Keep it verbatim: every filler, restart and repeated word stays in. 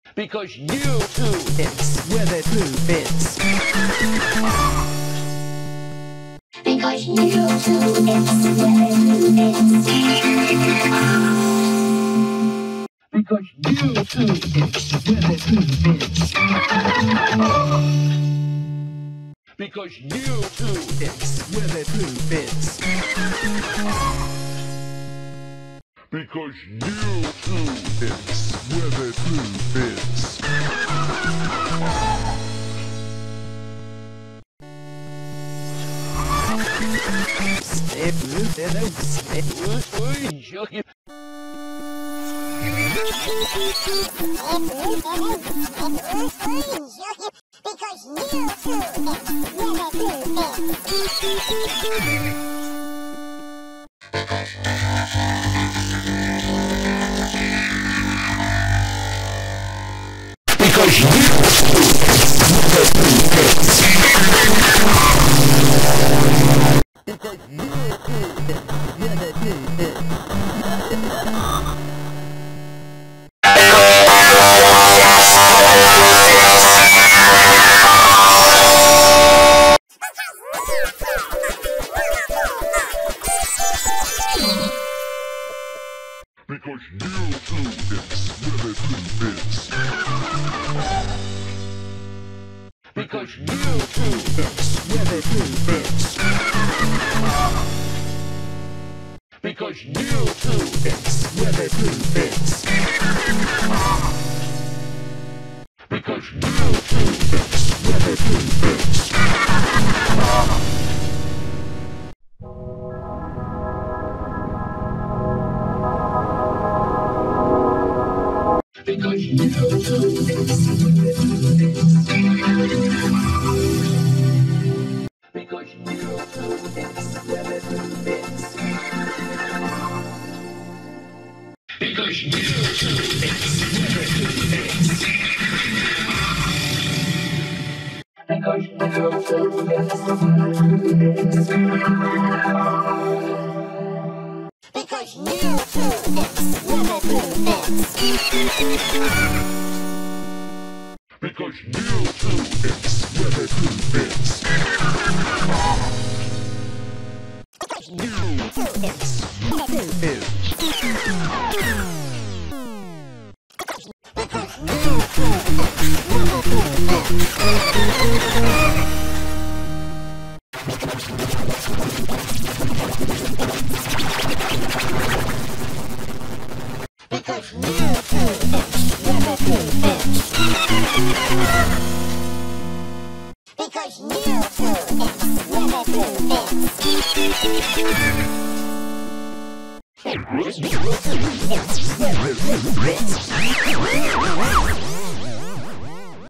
Because YouTube fits with it who fits. Because YouTube fits with it who fits. Because YouTube fits with it who fits. Because YouTube fits with it who fits. Because YouTube fits with it who fits. Step with it, step with it. Because YouTube fits with it who fits. Because you Because YouTube fits with it who fits. Because YouTube fits with it who fits. Because YouTube fits with it who fits. Because YouTube fits with it who fits. Because YouTube fits with it who fits. Because YouTube fits with it who fits. Because YouTube fits with it who fits. Because YouTube fits with it who fits. Because YouTube fits with it who fits. Because YouTube fits with it who fits. Because YouTube fits with it who fits. Because YouTube fits with it who Because YouTube fits with it who fits. Because YouTube fits with it who fits. Because YouTube fits with it who fits.